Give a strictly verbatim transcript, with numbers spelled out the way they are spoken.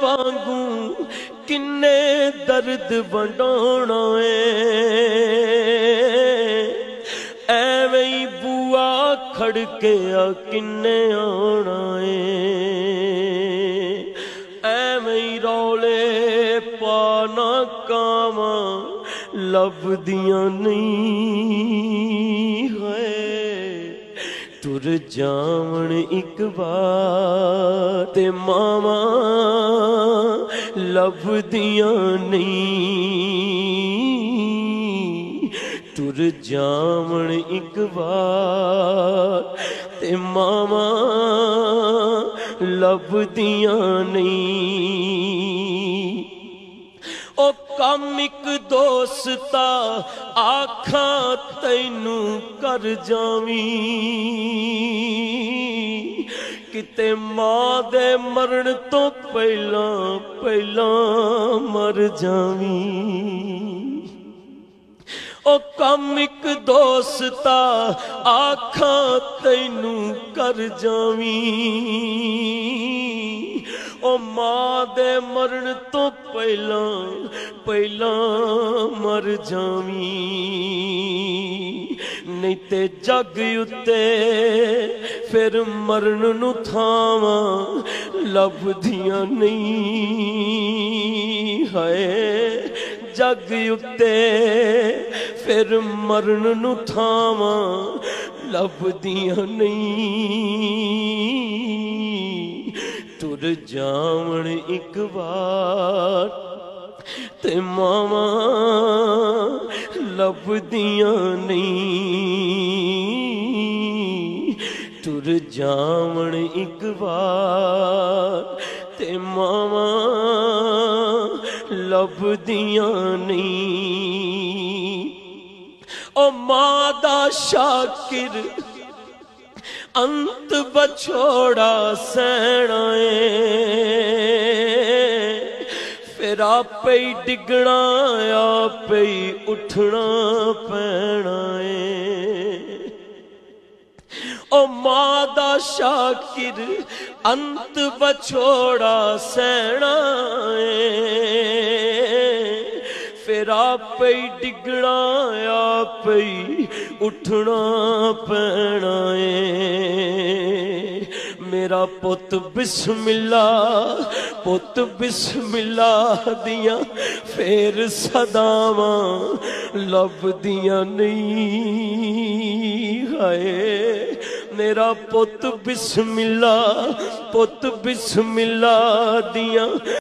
वांगू किन्ने दर्द वंडाउणा एवें ही बुआ खड़किया किन्ने आना एवें ही रौले पाना कावां लभदियां नहीं है तुर जावण एक बार ते मावा लभदियां नहीं तुर जावण एक बार ते मावा लभदियां नहीं ओ कम एक दोस्ता आखा तैनू कर जावी किते मां दे मरण तो पहला पहला मर जावी ओ कम एक दोस्ता आखा तैनू कर जावी ओ मां दे मरण तो पहला पहला मर जावी नहीं ते जग उत्ते फिर मरण नू थावां लभदियां नहीं है जग उत्ते फिर मरण नू थावां लभदियां नहीं तुर जावण एक बार ते मावा लभदियां नहीं तुर जावण एक बार ते मावा लभदियां नहीं ओ मां दा शाकिर अंत बछोड़ा सहना फिर आपे ही डिगना आपे ही उठना पैना ओ मां दा शाकिर अंत बछोड़ा सहना फिर आपे ही डिगना आपे ही उठना पैना मेरा पुत बिस्मिल्ला पुत बिस्मिल्ला दिया फिर सदावां लभदियां नहीं है मेरा पुत बिस्मिल्ला पुत बिस्मिल्ला दिया